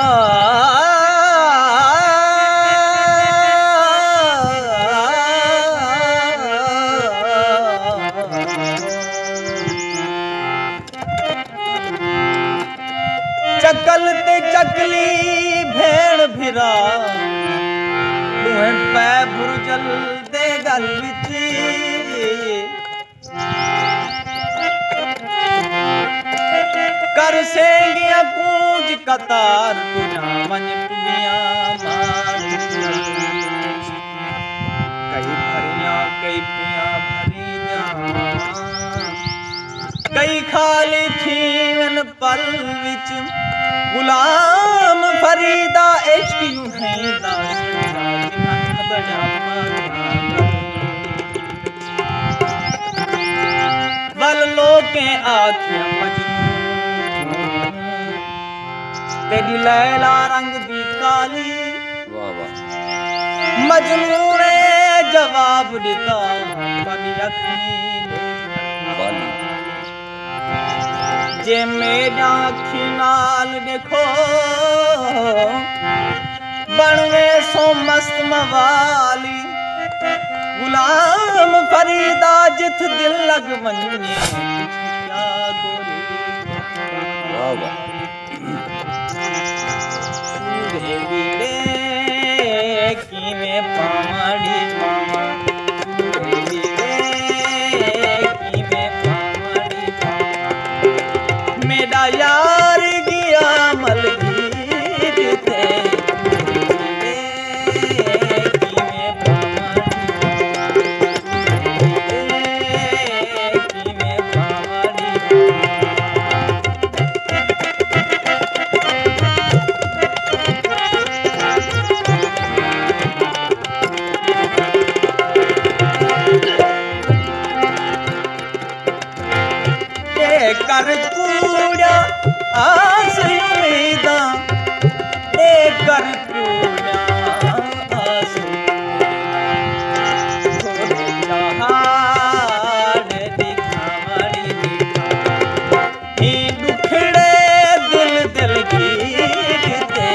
चकल ते चकली भेड़ भिरा तुहें पै भुरजल दे गल विच कर सेंगिया कूंज कतार तुझा वंज टुबिया मार कई भरिया कई पिया भरी जा कई खाली थीवन पल विच गुलाम फरीदा इश्क यूं है दास वल लोके आखे मजनू तेरी लैला रंग दी काली मजनू ने जवाब दिता बनी अखनी जे मेरा अखी नाल देखो बनवे सो मस्त मवाली गुलाम फरीदा जिथ दिल लग वंजे क्या गोली सूरे वीड़े कीवे पामड़ी पामा सूरे वीड़े कीवे पामड़ी पामा मेरा यार गया मलगीर ते कर कूड़ा आस उम्मीदा ए कर कूड़ा आस थोड़े जहान दिखावड़ी दिखा ही दुखड़े दिल दिल गीते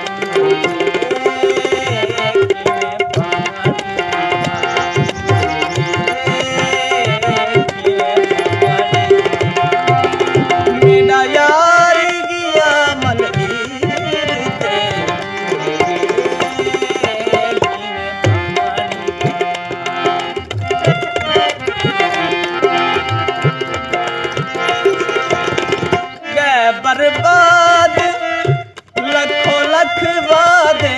बर्बाद लखों लख वादे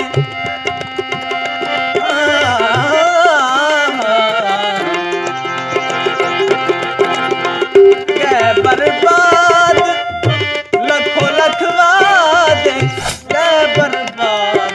कै बर्बाद लखों लख वादे कै बर्बाद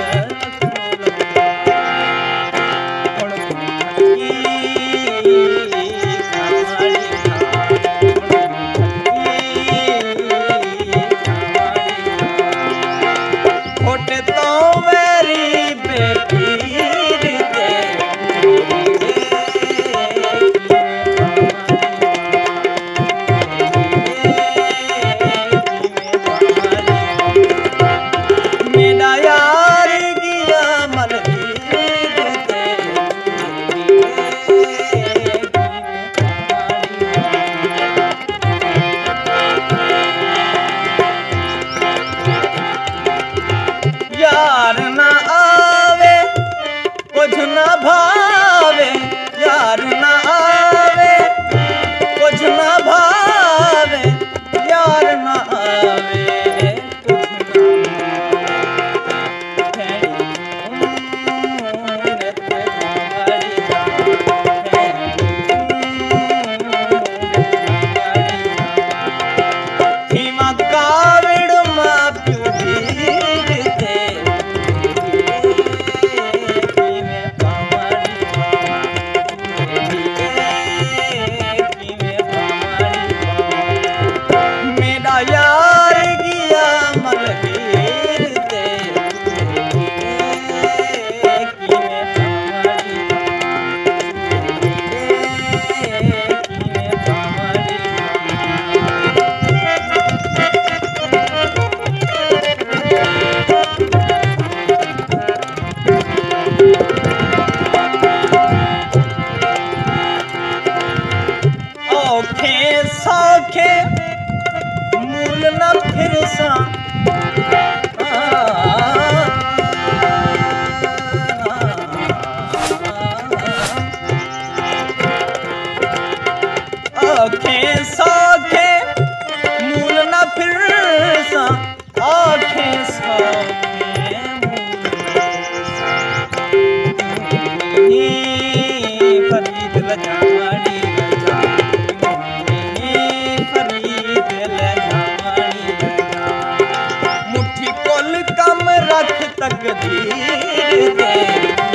यार ना आवे कुछ ना भावे यार ना आवे कुछ ना भावे यार ना आवे दे